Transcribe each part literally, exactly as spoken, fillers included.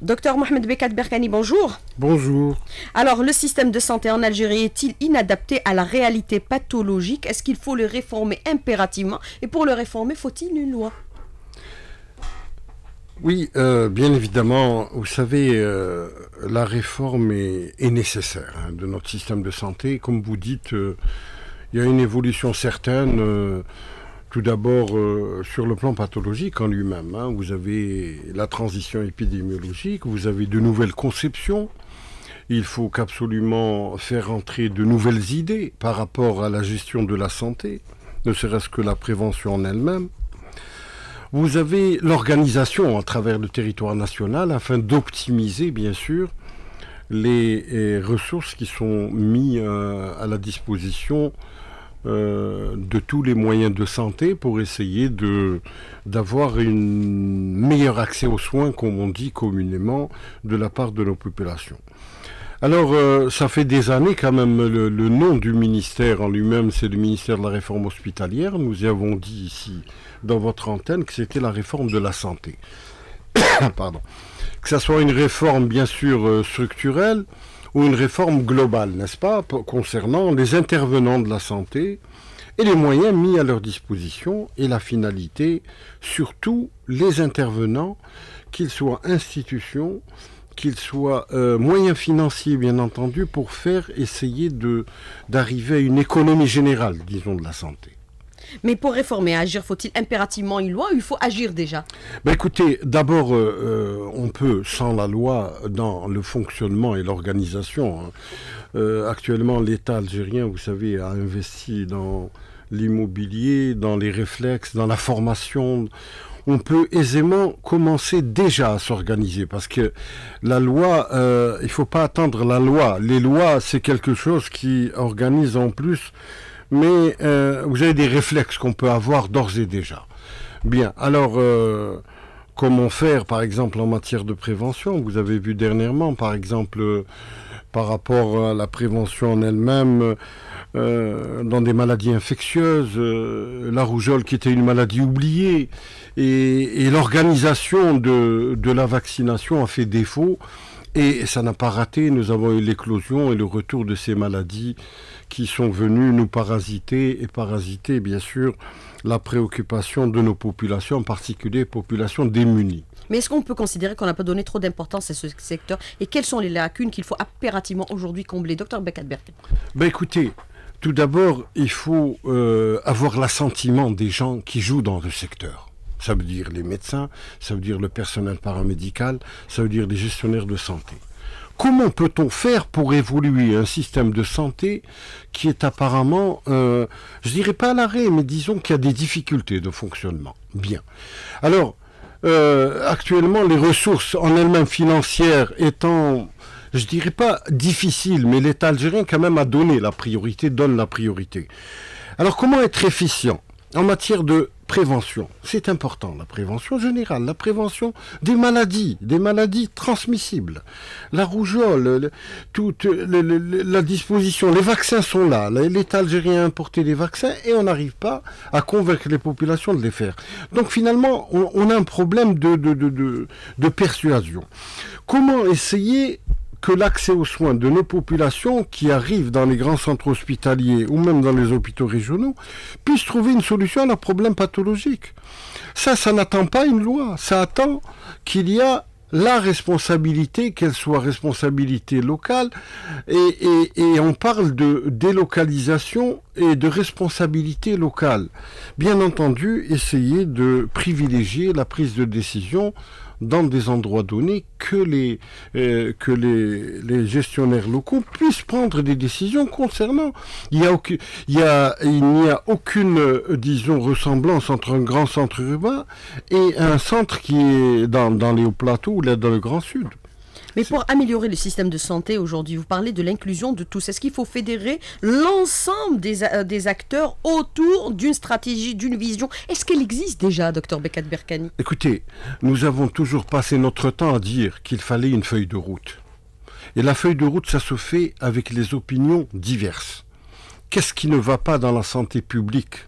Docteur Mohamed Bekat Berkani, bonjour. Bonjour. Alors, le système de santé en Algérie est-il inadapté à la réalité pathologique? Est-ce qu'il faut le réformer impérativement? Et pour le réformer, faut-il une loi? Oui, euh, bien évidemment, vous savez, euh, la réforme est, est nécessaire hein, de notre système de santé. Comme vous dites, euh, il y a une évolution certaine. Euh, Tout d'abord, euh, sur le plan pathologique en lui-même, hein, vous avez la transition épidémiologique, vous avez de nouvelles conceptions. Il faut qu'absolument faire entrer de nouvelles idées par rapport à la gestion de la santé, ne serait-ce que la prévention en elle-même. Vous avez l'organisation à travers le territoire national afin d'optimiser, bien sûr, les, les ressources qui sont mises euh, à la disposition Euh, de tous les moyens de santé pour essayer de d'avoir un meilleur accès aux soins, comme on dit communément, de la part de nos populations. Alors, euh, ça fait des années quand même, le, le nom du ministère en lui-même, c'est le ministère de la réforme hospitalière. Nous y avons dit ici, dans votre antenne, que c'était la réforme de la santé. Pardon. Que ça soit une réforme, bien sûr, euh, structurelle, ou une réforme globale, n'est-ce pas, concernant les intervenants de la santé et les moyens mis à leur disposition et la finalité, surtout les intervenants, qu'ils soient institutions, qu'ils soient euh, moyens financiers, bien entendu, pour faire essayer de, d'arriver à une économie générale, disons, de la santé. Mais pour réformer, agir, faut-il impérativement une loi ou il faut agir déjà? Ben écoutez, d'abord, euh, on peut, sans la loi, dans le fonctionnement et l'organisation, hein, euh, actuellement, l'État algérien, vous savez, a investi dans l'immobilier, dans les réflexes, dans la formation. On peut aisément commencer déjà à s'organiser parce que la loi, euh, il ne faut pas attendre la loi. Les lois, c'est quelque chose qui organise en plus. Mais euh, vous avez des réflexes qu'on peut avoir d'ores et déjà. Bien, alors, euh, comment faire, par exemple, en matière de prévention? Vous avez vu dernièrement, par exemple, euh, par rapport à la prévention en elle-même, euh, dans des maladies infectieuses, euh, la rougeole qui était une maladie oubliée, et, et l'organisation de, de la vaccination a fait défaut. Et ça n'a pas raté, nous avons eu l'éclosion et le retour de ces maladies qui sont venues nous parasiter et parasiter bien sûr la préoccupation de nos populations, en particulier populations démunies. Mais est-ce qu'on peut considérer qu'on n'a pas donné trop d'importance à ce secteur? Et quelles sont les lacunes qu'il faut impérativement aujourd'hui combler? Docteur Bekat Berkani. Ben écoutez, tout d'abord, il faut euh, avoir l'assentiment des gens qui jouent dans le secteur. Ça veut dire les médecins, ça veut dire le personnel paramédical, ça veut dire les gestionnaires de santé. Comment peut-on faire pour évoluer un système de santé qui est apparemment, euh, je dirais pas à l'arrêt, mais disons qu'il y a des difficultés de fonctionnement? Bien. Alors, euh, actuellement, les ressources en elles-mêmes financières étant, je dirais pas difficiles, mais l'État algérien quand même a donné la priorité, donne la priorité. Alors, comment être efficient en matière de prévention? C'est important, la prévention générale, la prévention des maladies, des maladies transmissibles. La rougeole, le, toute le, le, la disposition, les vaccins sont là. L'État algérien a importé des vaccins et on n'arrive pas à convaincre les populations de les faire. Donc finalement, on, on a un problème de, de, de, de, de persuasion. Comment essayer que l'accès aux soins de nos populations qui arrivent dans les grands centres hospitaliers ou même dans les hôpitaux régionaux puissent trouver une solution à leurs problèmes pathologiques. Ça, ça n'attend pas une loi, ça attend qu'il y a la responsabilité, qu'elle soit responsabilité locale, et, et, et on parle de délocalisation et de responsabilité locale. Bien entendu, essayer de privilégier la prise de décision dans des endroits donnés, que les, euh, que les, les gestionnaires locaux puissent prendre des décisions concernant. Il n'y a, aucun, il y a, il n'y a aucune, euh, disons, ressemblance entre un grand centre urbain et un centre qui est dans, dans les hauts plateaux ou là dans le Grand Sud. Mais pour améliorer le système de santé aujourd'hui, vous parlez de l'inclusion de tous. Est-ce qu'il faut fédérer l'ensemble des, euh, des acteurs autour d'une stratégie, d'une vision? Est-ce qu'elle existe déjà, docteur Bekat Berkani? Écoutez, nous avons toujours passé notre temps à dire qu'il fallait une feuille de route. Et la feuille de route, ça se fait avec les opinions diverses. Qu'est-ce qui ne va pas dans la santé publique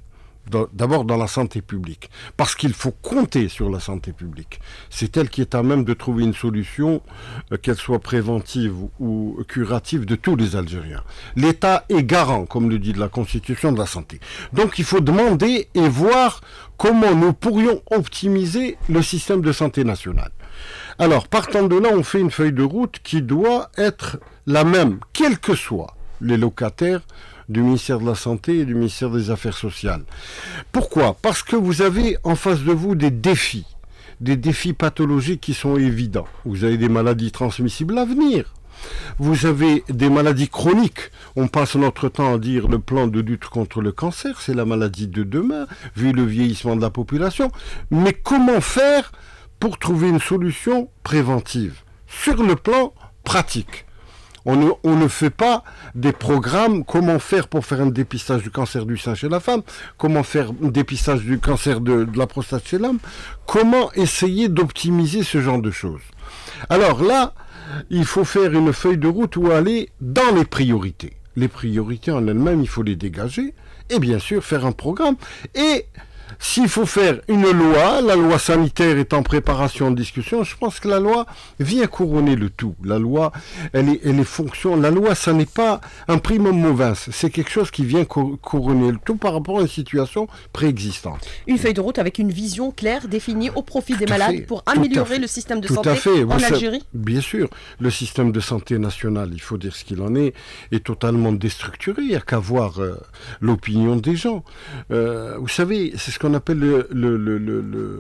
d'abord dans la santé publique, parce qu'il faut compter sur la santé publique. C'est elle qui est à même de trouver une solution, euh, qu'elle soit préventive ou curative, de tous les Algériens. L'État est garant, comme le dit la Constitution, de la santé. Donc il faut demander et voir comment nous pourrions optimiser le système de santé national. Alors, partant de là, on fait une feuille de route qui doit être la même, quels que soient les locataires du ministère de la Santé et du ministère des Affaires sociales. Pourquoi? Parce que vous avez en face de vous des défis, des défis pathologiques qui sont évidents. Vous avez des maladies transmissibles à venir. Vous avez des maladies chroniques. On passe notre temps à dire le plan de lutte contre le cancer, c'est la maladie de demain, vu le vieillissement de la population. Mais comment faire pour trouver une solution préventive sur le plan pratique? On ne, on ne fait pas des programmes, comment faire pour faire un dépistage du cancer du sein chez la femme, comment faire un dépistage du cancer de, de la prostate chez l'homme, comment essayer d'optimiser ce genre de choses. Alors là, il faut faire une feuille de route où aller dans les priorités. Les priorités en elles-mêmes, il faut les dégager et bien sûr faire un programme. Et s'il faut faire une loi, la loi sanitaire est en préparation, en discussion, je pense que la loi vient couronner le tout. La loi, elle est, elle est fonction. La loi, ça n'est pas un primum movens, c'est quelque chose qui vient couronner le tout par rapport à une situation préexistante. Une feuille de route avec une vision claire, définie au profit tout des malades fait, pour améliorer le système de tout santé à fait. en Vous Algérie. savez, bien sûr, le système de santé national, il faut dire ce qu'il en est, est totalement déstructuré. Il n'y a qu'à voir euh, l'opinion des gens. Euh, vous savez, c'est ce qu'on appelle le, le, le, le, le,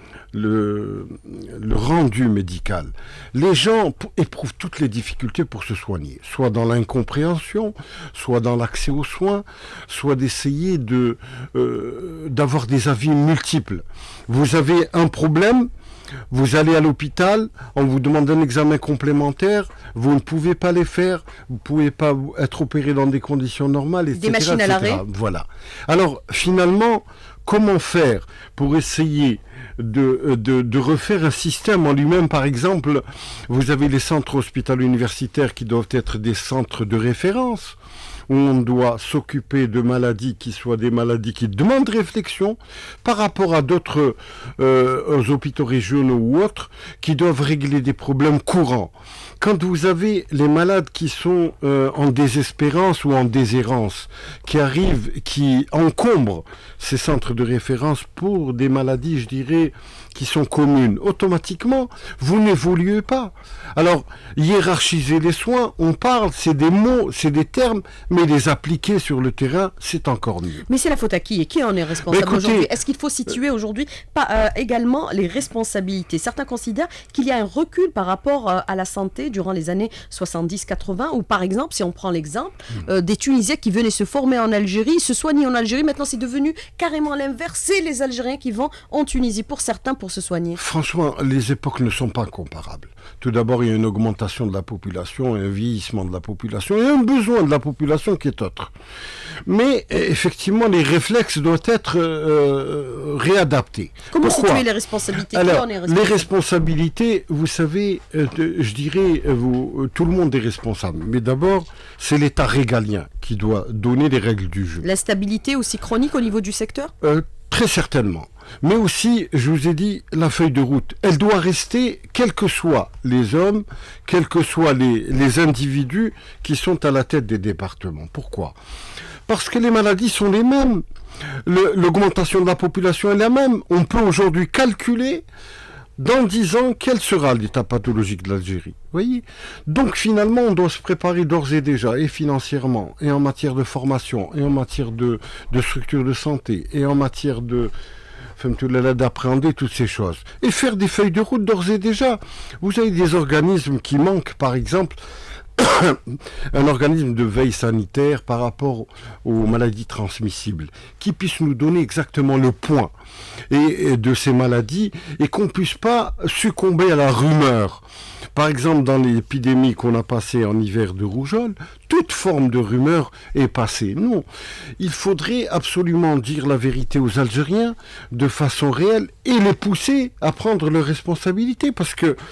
le, le rendu médical. Les gens éprouvent toutes les difficultés pour se soigner, soit dans l'incompréhension, soit dans l'accès aux soins, soit d'essayer de, euh, d'avoir des avis multiples. Vous avez un problème, vous allez à l'hôpital, on vous demande un examen complémentaire, vous ne pouvez pas les faire, vous ne pouvez pas être opéré dans des conditions normales, et cetera. Des machines à l'arrêt. Voilà. Alors, finalement, comment faire pour essayer de, de, de refaire un système en lui-même? Par exemple, vous avez les centres hospitalo-universitaires qui doivent être des centres de référence, où on doit s'occuper de maladies qui soient des maladies qui demandent réflexion par rapport à d'autres euh, hôpitaux régionaux ou autres qui doivent régler des problèmes courants. Quand vous avez les malades qui sont euh, en désespérance ou en déshérence, qui arrivent, qui encombrent ces centres de référence pour des maladies, je dirais, qui sont communes, automatiquement, vous n'évoluez pas. Alors, hiérarchiser les soins, on parle, c'est des mots, c'est des termes, mais les appliquer sur le terrain, c'est encore mieux. Mais c'est la faute à qui? Et qui en est responsable écoutez, aujourd'hui? Est-ce qu'il faut situer aujourd'hui pas, euh, également les responsabilités? Certains considèrent qu'il y a un recul par rapport euh, à la santé durant les années soixante-dix quatre-vingt, ou par exemple, si on prend l'exemple euh, des Tunisiens qui venaient se former en Algérie, se soigner en Algérie, maintenant c'est devenu carrément l'inverse, c'est les Algériens qui vont en Tunisie, pour certains, pour se soigner. Franchement, les époques ne sont pas comparables. Tout d'abord, il y a une augmentation de la population, un vieillissement de la population et un besoin de la population qui est autre. Mais effectivement, les réflexes doivent être euh, réadaptés. Comment Pourquoi? situer les responsabilités? Alors, Qui en est les responsabilités, vous savez, euh, je dirais, euh, vous, euh, tout le monde est responsable. Mais d'abord, c'est l'État régalien qui doit donner les règles du jeu. L'instabilité aussi chronique au niveau du secteur? euh, Très certainement. Mais aussi, je vous ai dit, la feuille de route, elle doit rester, quels que soient les hommes, quels que soient les, les individus qui sont à la tête des départements. Pourquoi? Parce que les maladies sont les mêmes. L'augmentation de la population est la même. On peut aujourd'hui calculer dans dix ans quel sera l'état pathologique de l'Algérie. Voyez? Donc finalement, on doit se préparer d'ores et déjà, et financièrement, et en matière de formation, et en matière de, de structure de santé, et en matière de d'appréhender toutes ces choses. Et faire des feuilles de route d'ores et déjà. Vous avez des organismes qui manquent, par exemple, un organisme de veille sanitaire par rapport aux maladies transmissibles, qui puisse nous donner exactement le point et, et de ces maladies, et qu'on ne puisse pas succomber à la rumeur. Par exemple, dans l'épidémie qu'on a passée en hiver de rougeole, toute forme de rumeur est passée. Non, il faudrait absolument dire la vérité aux Algériens de façon réelle et les pousser à prendre leurs responsabilités, parce que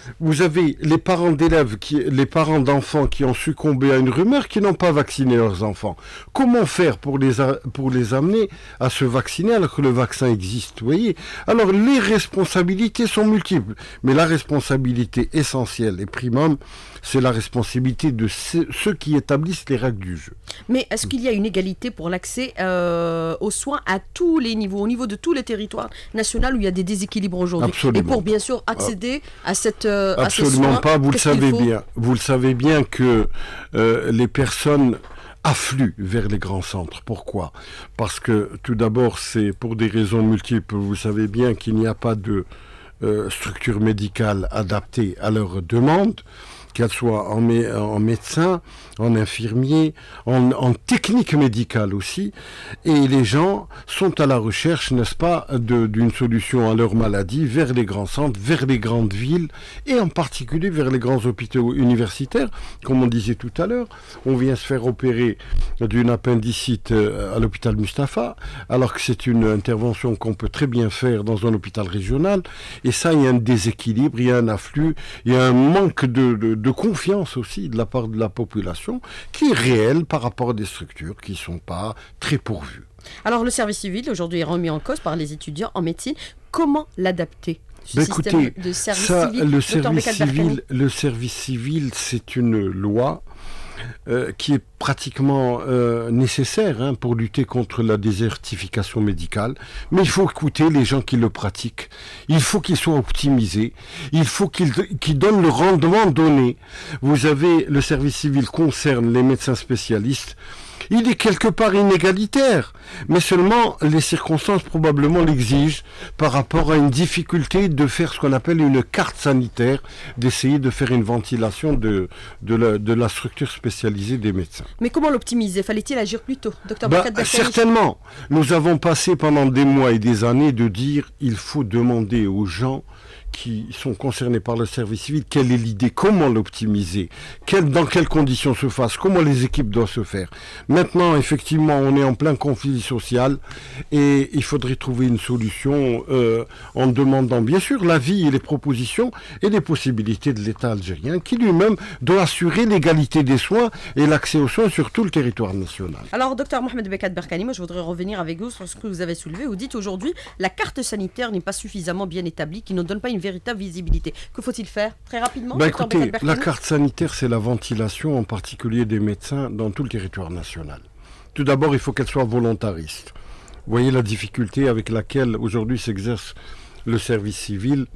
vous avez les parents d'élèves, qui, les parents d'enfants qui ont succombé à une rumeur, qui n'ont pas vacciné leurs enfants. Comment faire pour les, a, pour les amener à se vacciner alors que le vaccin existe, vous voyez? Alors, les responsabilités sont multiples, mais la responsabilité essentielle et primum, c'est la responsabilité de ceux qui établissent les règles du jeu. Mais est-ce qu'il y a une égalité pour l'accès euh, aux soins à tous les niveaux, au niveau de tous les territoires nationaux où il y a des déséquilibres aujourd'hui? Et pour bien sûr accéder à cette euh, Absolument à ces soins, pas, vous le savez faut... bien. Vous le savez bien que euh, les personnes affluent vers les grands centres. Pourquoi? Parce que tout d'abord, c'est pour des raisons multiples. Vous savez bien qu'il n'y a pas de euh, structure médicale adaptée à leurs demandes, qu'elle soit en, mé en médecin, en infirmier, en, en technique médicale aussi. Et les gens sont à la recherche, n'est-ce pas, d'une solution à leur maladie vers les grands centres, vers les grandes villes, et en particulier vers les grands hôpitaux universitaires. Comme on disait tout à l'heure, on vient se faire opérer d'une appendicite à l'hôpital Mustapha, alors que c'est une intervention qu'on peut très bien faire dans un hôpital régional. Et ça, il y a un déséquilibre, il y a un afflux, il y a un manque de, de de confiance aussi de la part de la population qui est réelle par rapport à des structures qui ne sont pas très pourvues. Alors le service civil aujourd'hui est remis en cause par les étudiants en médecine. Comment l'adapter? Ben écoutez, de service ça, civil, le, service civil, le service civil, c'est une loi Euh, qui est pratiquement euh, nécessaire hein, pour lutter contre la désertification médicale. Mais il faut écouter les gens qui le pratiquent. Il faut qu'ils soient optimisés. Il faut qu'ils qu'ils donnent le rendement donné. Vous avez, le service civil concerne les médecins spécialistes. Il est quelque part inégalitaire, mais seulement les circonstances probablement l'exigent par rapport à une difficulté de faire ce qu'on appelle une carte sanitaire, d'essayer de faire une ventilation de, de, la, de la structure spécialisée des médecins. Mais comment l'optimiser? Fallait-il agir plus tôt, docteur bah, Certainement. Nous avons passé pendant des mois et des années de dire il faut demander aux gens qui sont concernés par le service civil, quelle est l'idée, comment l'optimiser, quel, dans quelles conditions se fasse, comment les équipes doivent se faire. Maintenant, effectivement, on est en plein conflit social et il faudrait trouver une solution euh, en demandant bien sûr l'avis et les propositions et les possibilités de l'État algérien qui lui-même doit assurer l'égalité des soins et l'accès aux soins sur tout le territoire national. Alors, docteur Mohamed Bekat Berkani, moi je voudrais revenir avec vous sur ce que vous avez soulevé. Vous dites aujourd'hui la carte sanitaire n'est pas suffisamment bien établie, qui ne donne pas une véritable visibilité. Que faut-il faire très rapidement? Bah écoutez, la carte sanitaire, c'est la ventilation, en particulier des médecins, dans tout le territoire national. Tout d'abord, il faut qu'elle soit volontariste. Vous voyez la difficulté avec laquelle aujourd'hui s'exerce le service civil,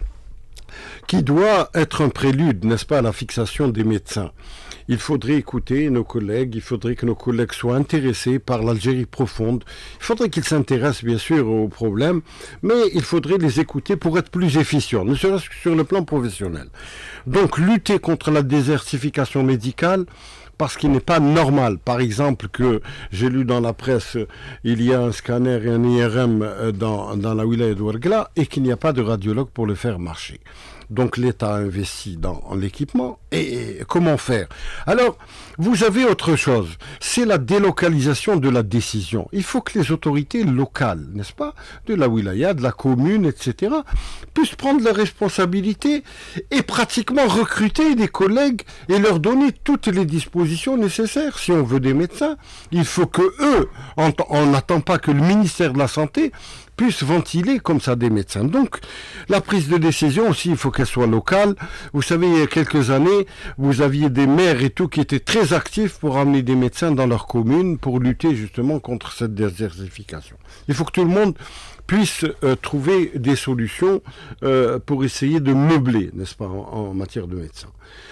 qui doit être un prélude, n'est-ce pas, à la fixation des médecins. Il faudrait écouter nos collègues, il faudrait que nos collègues soient intéressés par l'Algérie profonde. Il faudrait qu'ils s'intéressent bien sûr aux problèmes, mais il faudrait les écouter pour être plus efficients, ne serait-ce que sur le plan professionnel. Donc lutter contre la désertification médicale, parce qu'il n'est pas normal, par exemple, que j'ai lu dans la presse, il y a un scanner et un I R M dans, dans la wilaya d'Ouargla et qu'il n'y a pas de radiologue pour le faire marcher. Donc l'État a investi dans l'équipement. Et comment faire? Alors, vous avez autre chose. C'est la délocalisation de la décision. Il faut que les autorités locales, n'est-ce pas, de la wilaya, de la commune, et cetera, puissent prendre leurs responsabilités et pratiquement recruter des collègues et leur donner toutes les dispositions nécessaires. Si on veut des médecins, il faut que eux, on n'attend pas que le ministère de la Santé puisse ventiler comme ça des médecins. Donc, la prise de décision aussi, il faut qu'elle soit locale. Vous savez, il y a quelques années, vous aviez des maires et tout qui étaient très actifs pour amener des médecins dans leur commune pour lutter justement contre cette désertification. Il faut que tout le monde puisse euh, trouver des solutions euh, pour essayer de meubler, n'est-ce pas, en, en matière de médecins.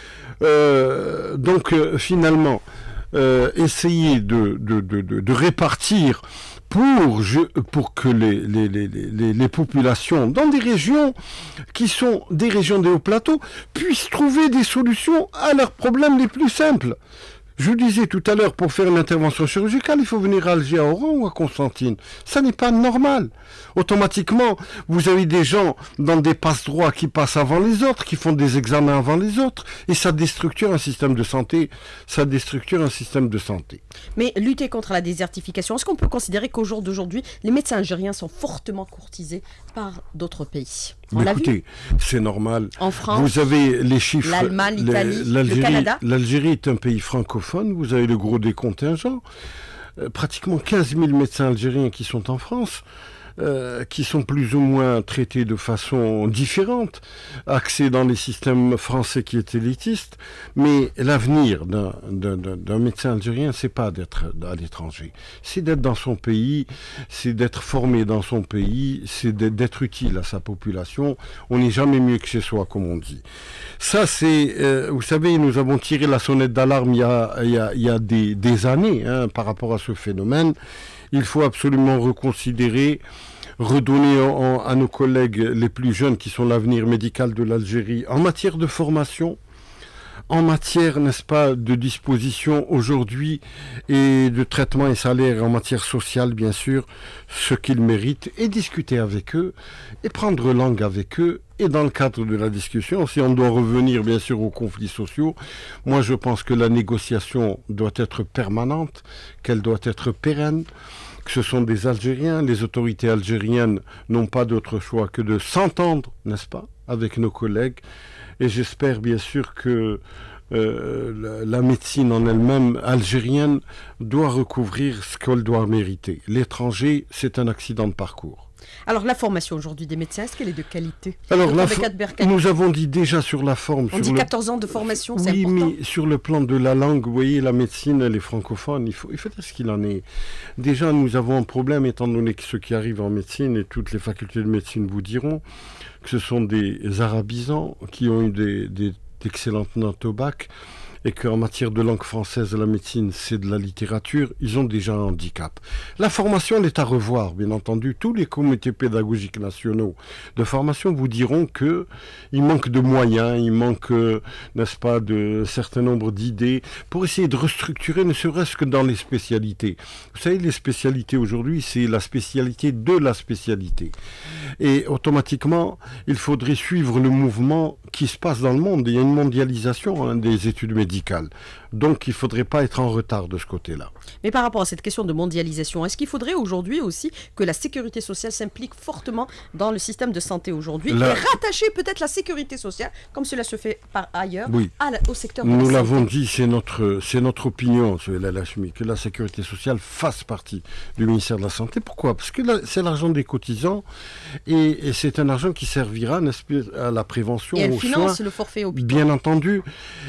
Euh, donc, euh, finalement, euh, essayer de, de, de, de, de répartir Pour, je, pour que les, les, les, les, les populations dans des régions qui sont des régions des hauts plateaux puissent trouver des solutions à leurs problèmes les plus simples. Je vous disais tout à l'heure, pour faire une intervention chirurgicale, il faut venir à Alger, à Oran ou à Constantine. Ça n'est pas normal. Automatiquement, vous avez des gens dans des passe-droits qui passent avant les autres, qui font des examens avant les autres, et ça déstructure un système de santé. Ça déstructure un système de santé. Mais lutter contre la désertification, est-ce qu'on peut considérer qu'au jour d'aujourd'hui, les médecins algériens sont fortement courtisés par d'autres pays ? On l'a Écoutez, c'est normal. En France, vous avez les chiffres. l'Allemagne, l'Italie, le Canada. L'Algérie est un pays francophone. Vous avez le gros des contingents. Euh, pratiquement quinze mille médecins algériens qui sont en France. Euh, qui sont plus ou moins traités de façon différente, axés dans les systèmes français qui est élitiste, mais l'avenir d'un, d'un, d'un médecin algérien, c'est pas d'être à l'étranger, c'est d'être dans son pays, c'est d'être formé dans son pays, c'est d'être utile à sa population. On n'est jamais mieux que chez soi, comme on dit. Ça, c'est, euh, vous savez, nous avons tiré la sonnette d'alarme il y a, il y a, il y a des, des années hein, par rapport à ce phénomène. Il faut absolument reconsidérer, redonner en, en, à nos collègues les plus jeunes qui sont l'avenir médical de l'Algérie en matière de formation, en matière, n'est-ce pas, de disposition aujourd'hui et de traitement et salaire, en matière sociale, bien sûr, ce qu'ils méritent, et discuter avec eux, et prendre langue avec eux. Et dans le cadre de la discussion, si on doit revenir bien sûr aux conflits sociaux, moi je pense que la négociation doit être permanente, qu'elle doit être pérenne, que ce sont des Algériens, les autorités algériennes n'ont pas d'autre choix que de s'entendre, n'est-ce pas, avec nos collègues. Et j'espère bien sûr que euh, la, la médecine en elle-même algérienne doit recouvrir ce qu'elle doit mériter. L'étranger, c'est un accident de parcours. Alors la formation aujourd'hui des médecins, est-ce qu'elle est de qualité? Alors la nous avons dit déjà sur la forme. On sur dit le... quatorze ans de formation, c'est oui, important. Mais sur le plan de la langue, vous voyez, la médecine, elle est francophone, il faut, il faut dire ce qu'il en est. Déjà, nous avons un problème, étant donné que ceux qui arrivent en médecine, et toutes les facultés de médecine vous diront, que ce sont des arabisants qui ont eu des, des, d'excellentes notes au bac, et qu'en matière de langue française, la médecine, c'est de la littérature, ils ont déjà un handicap. La formation, elle est à revoir, bien entendu. Tous les comités pédagogiques nationaux de formation vous diront que il manque de moyens, il manque, euh, n'est-ce pas, de certain nombre d'idées pour essayer de restructurer, ne serait-ce que dans les spécialités. Vous savez, les spécialités aujourd'hui, c'est la spécialité de la spécialité. Et automatiquement, il faudrait suivre le mouvement qui se passe dans le monde. Il y a une mondialisation hein, des études médicales. Donc il ne faudrait pas être en retard de ce côté-là. Mais par rapport à cette question de mondialisation, est-ce qu'il faudrait aujourd'hui aussi que la sécurité sociale s'implique fortement dans le système de santé aujourd'hui la... et rattacher peut-être la sécurité sociale, comme cela se fait par ailleurs, oui. à la, au secteur de la Nous santé? l'avons dit, c'est notre, c'est notre opinion, que la sécurité sociale fasse partie du ministère de la Santé. Pourquoi? Parce que là, c'est l'argent des cotisants et, et c'est un argent qui servira à la prévention, et elle aux finance soins, le forfait hôpital. Bien entendu.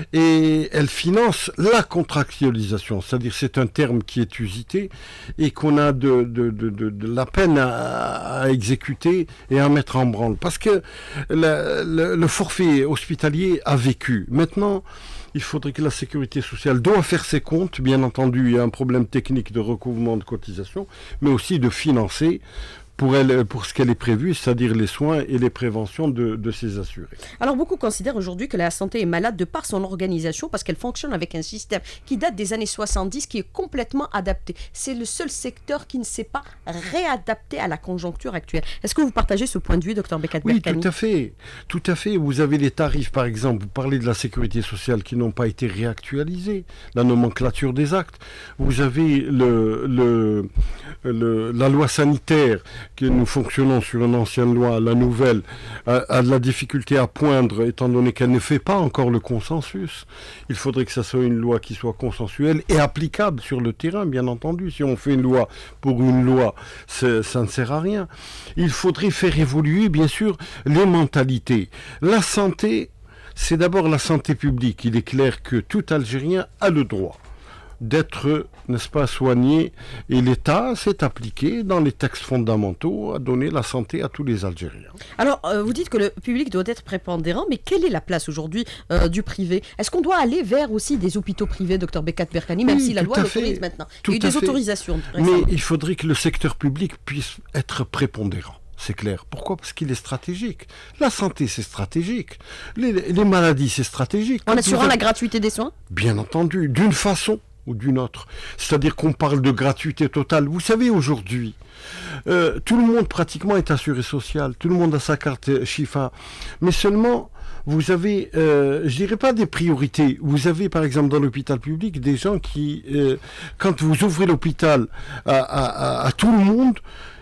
Et elle finance la contractualisation, c'est-à-dire c'est un terme qui est usité et qu'on a de, de, de, de, de la peine à, à exécuter et à mettre en branle. Parce que le, le, le forfait hospitalier a vécu. Maintenant, il faudrait que la sécurité sociale doit faire ses comptes. Bien entendu, il y a un problème technique de recouvrement de cotisation, mais aussi de financer pour, elle, pour ce qu'elle est prévu, c'est-à-dire les soins et les préventions de, de ses assurés. Alors beaucoup considèrent aujourd'hui que la santé est malade de par son organisation parce qu'elle fonctionne avec un système qui date des années soixante-dix, qui est complètement adapté. C'est le seul secteur qui ne s'est pas réadapté à la conjoncture actuelle. Est-ce que vous partagez ce point de vue, docteur Bekat-Berkani? Oui, tout à fait. Tout à fait. Vous avez des tarifs, par exemple, vous parlez de la sécurité sociale qui n'ont pas été réactualisés, la nomenclature des actes. Vous avez le, le, le, la loi sanitaire que nous fonctionnons sur une ancienne loi, la nouvelle a, a de la difficulté à poindre, étant donné qu'elle ne fait pas encore le consensus. Il faudrait que ça soit une loi qui soit consensuelle et applicable sur le terrain, bien entendu. Si on fait une loi pour une loi, ça ne sert à rien. Il faudrait faire évoluer, bien sûr, les mentalités. La santé, c'est d'abord la santé publique. Il est clair que tout Algérien a le droit d'être, n'est-ce pas, soigné, et l'État s'est appliqué dans les textes fondamentaux à donner la santé à tous les Algériens. Alors, euh, vous dites que le public doit être prépondérant, mais quelle est la place aujourd'hui euh, du privé? Est-ce qu'on doit aller vers aussi des hôpitaux privés, docteur Bekat-Berkani, même oui, si la loi l'autorise maintenant? Il y a eu des fait. autorisations. Mais il faudrait que le secteur public puisse être prépondérant. C'est clair. Pourquoi? Parce qu'il est stratégique. La santé, c'est stratégique. Les, les maladies, c'est stratégique. En assurant avez... la gratuité des soins? Bien entendu, d'une façon ou d'une autre. C'est-à-dire qu'on parle de gratuité totale. Vous savez, aujourd'hui, euh, tout le monde pratiquement est assuré social, tout le monde a sa carte Chifa, mais seulement, vous avez, euh, je dirais pas des priorités, vous avez par exemple dans l'hôpital public des gens qui, euh, quand vous ouvrez l'hôpital à, à, à, à tout le monde,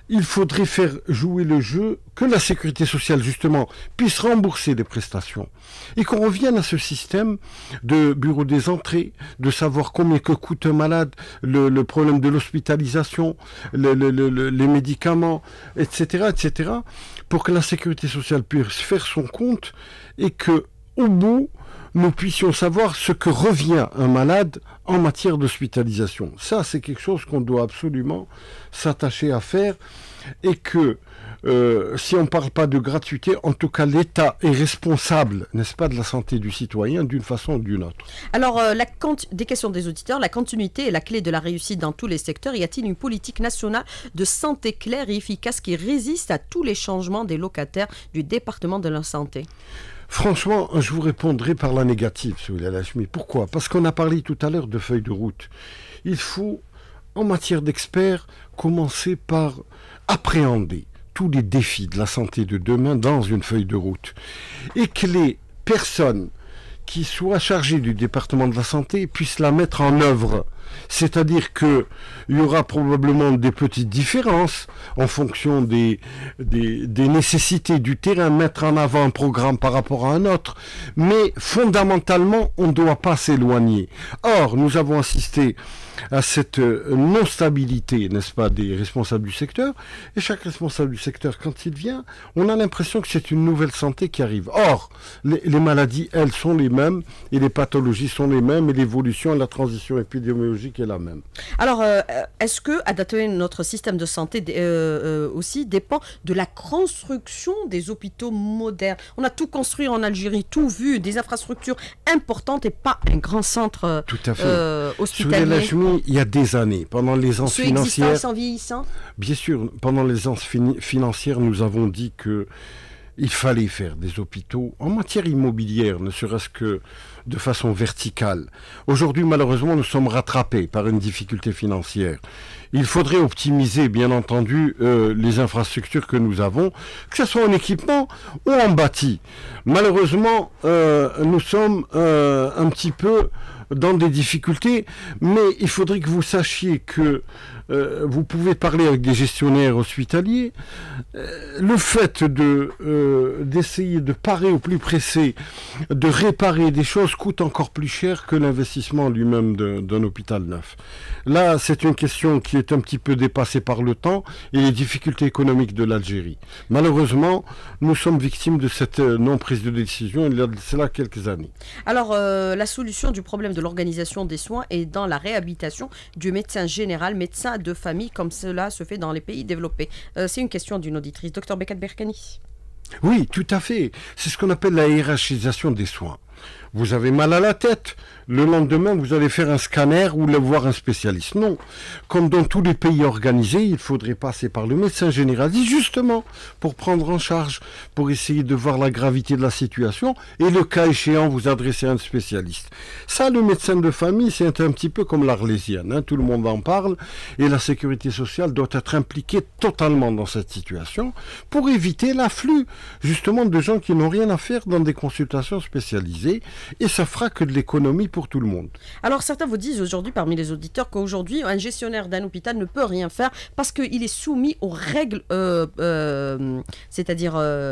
il faudrait faire jouer le jeu, que la sécurité sociale, justement, puisse rembourser des prestations. Et qu'on revienne à ce système de bureau des entrées, de savoir combien que coûte un malade, le, le problème de l'hospitalisation, le, le, le, les médicaments, et cetera, et cetera, pour que la sécurité sociale puisse faire son compte et que, au bout, nous puissions savoir ce que revient un malade en matière d'hospitalisation. Ça, c'est quelque chose qu'on doit absolument s'attacher à faire et que, euh, si on ne parle pas de gratuité, en tout cas, l'État est responsable, n'est-ce pas, de la santé du citoyen d'une façon ou d'une autre. Alors, euh, la des questions des auditeurs, la continuité est la clé de la réussite dans tous les secteurs. Y a-t-il une politique nationale de santé claire et efficace qui résiste à tous les changements des locataires du département de la santé? Franchement, je vous répondrai par la négative, Souleymane Lachmi. Pourquoi? Parce qu'on a parlé tout à l'heure de feuille de route. Il faut, en matière d'experts, commencer par appréhender tous les défis de la santé de demain dans une feuille de route. Et que les personnes qui soient chargées du département de la santé puissent la mettre en œuvre. C'est-à-dire qu'il y aura probablement des petites différences en fonction des, des, des nécessités du terrain, mettre en avant un programme par rapport à un autre, mais fondamentalement, on ne doit pas s'éloigner. Or, nous avons assisté à cette non-stabilité, n'est-ce pas, des responsables du secteur, et chaque responsable du secteur, quand il vient, on a l'impression que c'est une nouvelle santé qui arrive. Or, les, les maladies, elles, sont les mêmes, et les pathologies sont les mêmes, et l'évolution et la transition épidémiologique est la même. Alors, euh, est-ce que adapter notre système de santé euh, euh, aussi dépend de la construction des hôpitaux modernes? On a tout construit en Algérie, tout vu, des infrastructures importantes et pas un grand centre tout à fait. Euh, hospitalier. Il y a des années, pendant les ans financières, en vieillissant. Bien sûr, pendant les ans financières, nous avons dit que il fallait faire des hôpitaux en matière immobilière, ne serait-ce que de façon verticale. Aujourd'hui, malheureusement, nous sommes rattrapés par une difficulté financière. Il faudrait optimiser, bien entendu, euh, les infrastructures que nous avons, que ce soit en équipement ou en bâti. Malheureusement, euh, nous sommes euh, un petit peu dans des difficultés, mais il faudrait que vous sachiez que euh, vous pouvez parler avec des gestionnaires hospitaliers. Euh, le fait de euh, d'essayer de parer au plus pressé, de réparer des choses coûte encore plus cher que l'investissement lui-même d'un hôpital neuf. Là, c'est une question qui est un petit peu dépassée par le temps et les difficultés économiques de l'Algérie. Malheureusement, nous sommes victimes de cette non-prise de décision il y a de cela quelques années. Alors, euh, la solution du problème de l'organisation des soins est dans la réhabilitation du médecin général, médecin de famille, comme cela se fait dans les pays développés. Euh, c'est une question d'une auditrice. Docteur Bekat Berkani. Oui, tout à fait. C'est ce qu'on appelle la hiérarchisation des soins. Vous avez mal à la tête, le lendemain vous allez faire un scanner ou aller voir un spécialiste. Non, comme dans tous les pays organisés, il faudrait passer par le médecin généraliste justement pour prendre en charge, pour essayer de voir la gravité de la situation et le cas échéant vous adresser à un spécialiste. Ça, le médecin de famille, c'est un petit peu comme l'arlésienne, hein, tout le monde en parle et la sécurité sociale doit être impliquée totalement dans cette situation pour éviter l'afflux justement de gens qui n'ont rien à faire dans des consultations spécialisées. Et ça fera que de l'économie pour tout le monde. Alors certains vous disent aujourd'hui parmi les auditeurs qu'aujourd'hui un gestionnaire d'un hôpital ne peut rien faire parce qu'il est soumis aux règles euh, euh, c'est-à-dire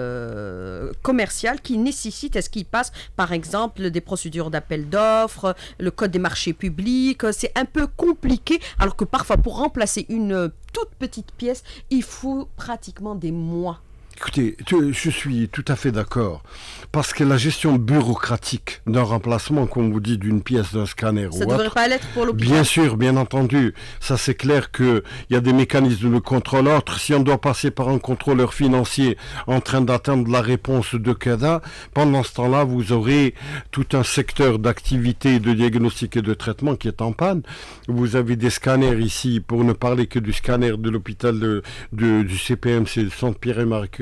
euh, commerciales qui nécessitent à ce qu'il passe par exemple des procédures d'appel d'offres, le code des marchés publics. C'est un peu compliqué alors que parfois pour remplacer une toute petite pièce il faut pratiquement des mois. Écoutez, je suis tout à fait d'accord, parce que la gestion bureaucratique d'un remplacement, comme vous dites, d'une pièce, d'un scanner ça ou devrait autre, pas l'être pour l'hôpital. Bien sûr, bien entendu, ça c'est clair qu'il y a des mécanismes de contrôle autres. Si on doit passer par un contrôleur financier en train d'attendre la réponse de C A D A, pendant ce temps-là, vous aurez tout un secteur d'activité de diagnostic et de traitement qui est en panne. Vous avez des scanners ici, pour ne parler que du scanner de l'hôpital de, de, du C P M C, du Centre Pierre et Marie Curie,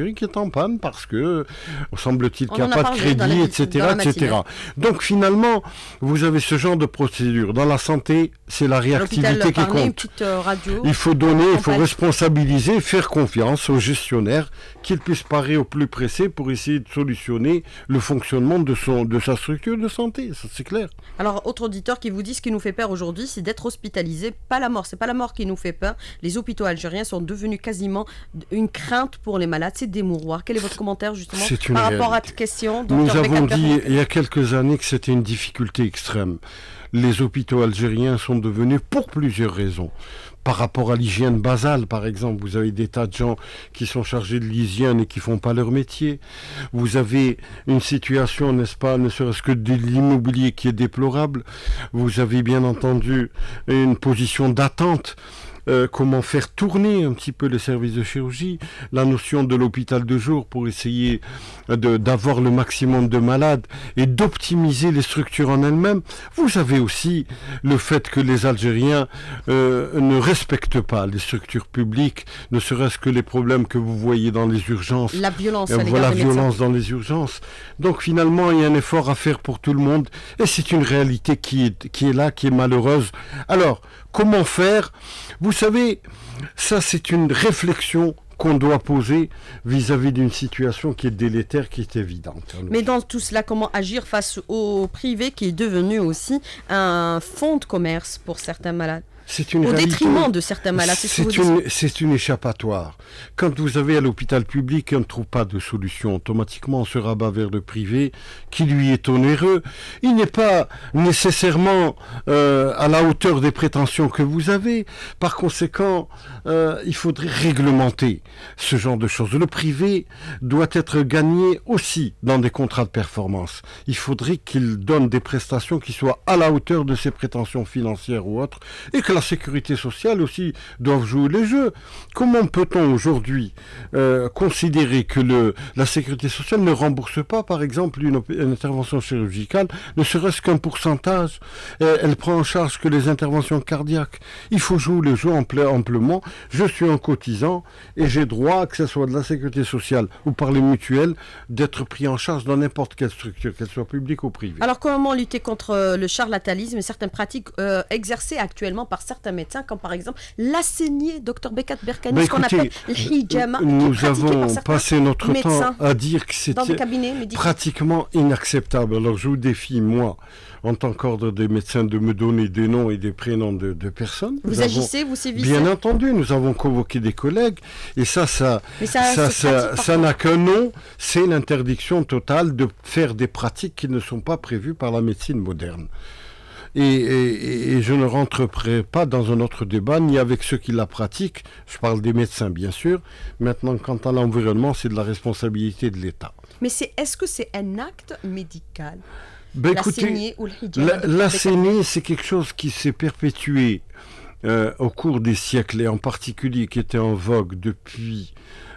écurie qui est en panne parce que, semble-t-il, qu'il n'y a a pas de crédit, la, et cetera, et cetera. Donc finalement, vous avez ce genre de procédure. Dans la santé, c'est la réactivité qui compte. Une petite radio, il faut donner, il faut responsabiliser, faire confiance aux gestionnaires qu'ils puissent parer au plus pressé pour essayer de solutionner le fonctionnement de, son, de sa structure de santé. Ça, c'est clair. Alors, autre auditeur qui vous dit ce qui nous fait peur aujourd'hui, c'est d'être hospitalisé, pas la mort. C'est pas la mort qui nous fait peur. Les hôpitaux algériens sont devenus quasiment une crainte pour les malades. C'est des mouroirs. Quel est votre commentaire justement par rapport réalité. à cette question? Nous avons dit il y a quelques années que c'était une difficulté extrême. Les hôpitaux algériens sont devenus, pour plusieurs raisons, par rapport à l'hygiène basale, par exemple, vous avez des tas de gens qui sont chargés de l'hygiène et qui font pas leur métier. Vous avez une situation, n'est-ce pas, ne serait-ce que de l'immobilier qui est déplorable. Vous avez bien entendu une position d'attente. Euh, comment faire tourner un petit peu les services de chirurgie, la notion de l'hôpital de jour pour essayer de, d'avoir le maximum de malades et d'optimiser les structures en elles-mêmes. Vous avez aussi le fait que les Algériens euh, ne respectent pas les structures publiques, ne serait-ce que les problèmes que vous voyez dans les urgences. La violence, euh, voilà, la violence dans les urgences. Donc finalement, il y a un effort à faire pour tout le monde et c'est une réalité qui est, qui est là, qui est malheureuse. Alors, comment faire ? Vous savez, ça c'est une réflexion qu'on doit poser vis-à-vis d'une situation qui est délétère, qui est évidente. Mais dans tout cela, comment agir face au privé qui est devenu aussi un fonds de commerce pour certains malades ? C'est une Au réalité. détriment de certains malades. C'est, c'est, une, c'est une échappatoire. Quand vous avez à l'hôpital public et on ne trouve pas de solution, automatiquement on se rabat vers le privé qui lui est onéreux. Il n'est pas nécessairement euh, à la hauteur des prétentions que vous avez. Par conséquent, euh, il faudrait réglementer ce genre de choses. Le privé doit être gagné aussi dans des contrats de performance. Il faudrait qu'il donne des prestations qui soient à la hauteur de ses prétentions financières ou autres et que la sécurité sociale aussi doivent jouer les jeux. Comment peut-on aujourd'hui euh, considérer que le, la sécurité sociale ne rembourse pas, par exemple, une, une intervention chirurgicale, ne serait-ce qu'un pourcentage? Elle, elle prend en charge que les interventions cardiaques. Il faut jouer les jeux ample, amplement. Je suis un cotisant et j'ai droit, que ce soit de la sécurité sociale ou par les mutuelles, d'être pris en charge dans n'importe quelle structure, qu'elle soit publique ou privée. Alors comment lutter contre le charlatanisme et certaines pratiques euh, exercées actuellement par certains médecins, comme par exemple la saignée, docteur Bekat Berkani, bah, ce qu'on appelle l'hijama. Nous avons passé notre temps à dire que c'était pratiquement inacceptable. Alors je vous défie, moi, en tant qu'ordre des médecins, de me donner des noms et des prénoms de, de personnes. Vous nous agissez, avons, vous sévissez? Bien entendu, nous avons convoqué des collègues, et ça, ça, ça, ça, ça, ça n'a qu'un nom, c'est l'interdiction totale de faire des pratiques qui ne sont pas prévues par la médecine moderne. Et, et, et je ne rentrerai pas dans un autre débat, ni avec ceux qui la pratiquent. Je parle des médecins, bien sûr. Maintenant, quant à l'environnement, c'est de la responsabilité de l'État. Mais c'est, est-ce que c'est un acte médical? Ben la écoutez, saignée ou le hijab, la, la saignée, c'est quelque chose qui s'est perpétué euh, au cours des siècles, et en particulier qui était en vogue depuis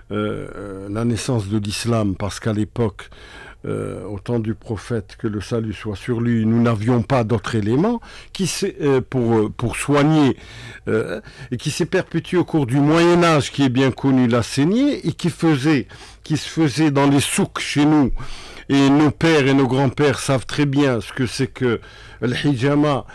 euh, la naissance de l'islam, parce qu'à l'époque, Euh, au temps du prophète, que le salut soit sur lui, nous n'avions pas d'autres éléments qui euh, pour, pour soigner euh, et qui s'est perpétué au cours du Moyen-Âge, qui est bien connu, la saignée, et qui faisait, qui se faisait dans les souks chez nous. Et nos pères et nos grands-pères savent très bien ce que c'est que le hijama,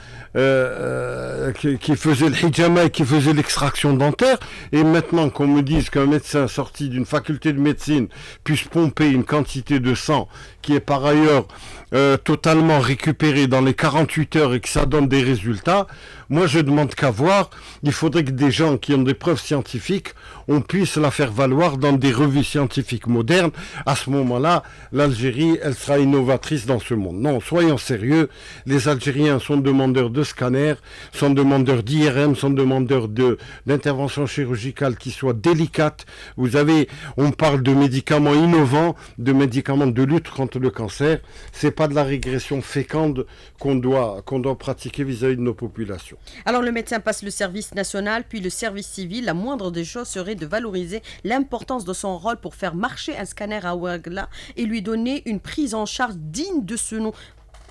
euh, qui, qui faisait le hijama et qui faisait l'extraction dentaire. Et maintenant qu'on me dise qu'un médecin sorti d'une faculté de médecine puisse pomper une quantité de sang qui est par ailleurs euh, totalement récupérée dans les quarante-huit heures et que ça donne des résultats, moi je demande qu'à voir. Il faudrait que des gens qui ont des preuves scientifiques, on puisse la faire valoir dans des revues scientifiques modernes. À ce moment-là, l'Algérie, elle sera innovatrice dans ce monde. Non, soyons sérieux, les Algériens sont demandeurs de scanners, sont demandeurs d'I R M, sont demandeurs de, d'interventions chirurgicales qui soient délicates. Vous avez, on parle de médicaments innovants, de médicaments de lutte contre le cancer. C'est pas de la régression féconde qu'on doit, qu'on doit pratiquer vis-à-vis de nos populations. Alors le médecin passe le service national, puis le service civil. La moindre des choses serait de valoriser l'importance de son rôle pour faire marcher un scanner à Ouagla et lui donner une prise en charge digne de ce nom.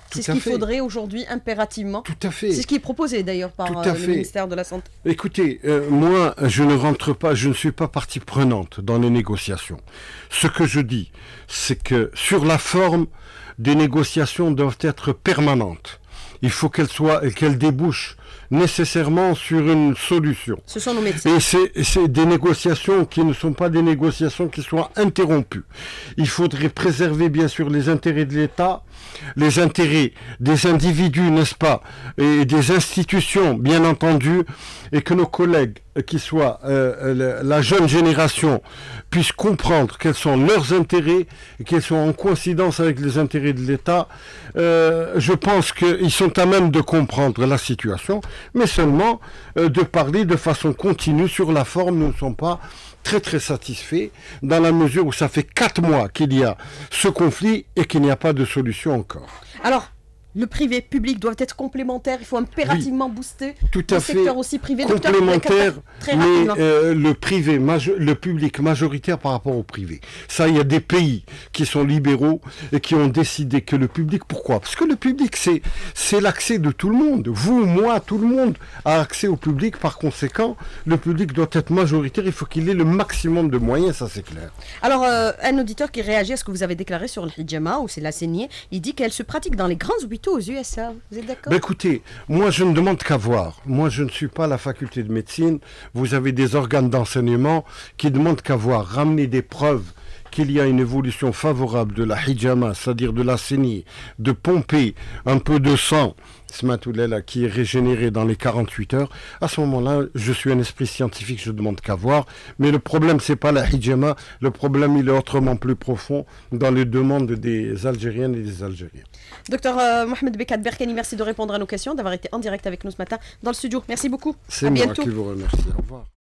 C'est ce qu'il faudrait aujourd'hui impérativement. Tout à fait. C'est ce qui est proposé d'ailleurs par euh, le ministère de la Santé. Écoutez, euh, moi, je ne rentre pas, je ne suis pas partie prenante dans les négociations. Ce que je dis, c'est que sur la forme, des négociations doivent être permanentes. Il faut qu'elles soient, qu'elles débouchent nécessairement sur une solution. Ce sont nos médecins. Et c'est des négociations qui ne sont pas des négociations qui soient interrompues. Il faudrait préserver bien sûr les intérêts de l'État, les intérêts des individus, n'est-ce pas, et des institutions, bien entendu, et que nos collègues, qui soient euh, la jeune génération, puissent comprendre quels sont leurs intérêts et qu'ils sont en coïncidence avec les intérêts de l'État. Euh, je pense qu'ils sont à même de comprendre la situation, mais seulement euh, de parler de façon continue sur la forme. Nous ne sommes pas très très satisfaits dans la mesure où ça fait quatre mois qu'il y a ce conflit et qu'il n'y a pas de solution encore. Alors, le privé public doit être complémentaire, il faut impérativement oui, booster tout à le fait secteur aussi privé. Complémentaire, très mais euh, le privé, le public majoritaire par rapport au privé. Ça, il y a des pays qui sont libéraux et qui ont décidé que le public, pourquoi? Parce que le public, c'est c'est l'accès de tout le monde. Vous, moi, tout le monde a accès au public. Par conséquent, le public doit être majoritaire. Il faut qu'il ait le maximum de moyens, ça c'est clair. Alors, euh, un auditeur qui réagit à ce que vous avez déclaré sur le hijama, ou c'est la saignée, il dit qu'elle se pratique dans les grands hôpitaux aux U S A. Vous êtes d'accord? Ben écoutez, moi je ne demande qu'à voir. Moi je ne suis pas à la faculté de médecine. Vous avez des organes d'enseignement qui demandent qu'à voir. Ramener des preuves qu'il y a une évolution favorable de la hijama, c'est-à-dire de la saignée, de pomper un peu de sang, Smatoulela, qui est régénéré dans les quarante-huit heures, à ce moment-là, je suis un esprit scientifique, je ne demande qu'à voir. Mais le problème, c'est pas la hijama, le problème, il est autrement plus profond dans les demandes des Algériennes et des Algériens. Docteur euh, Mohamed Bekat Berkani, merci de répondre à nos questions, d'avoir été en direct avec nous ce matin dans le studio. Merci beaucoup. C'est moi qui vous remercie. Au revoir.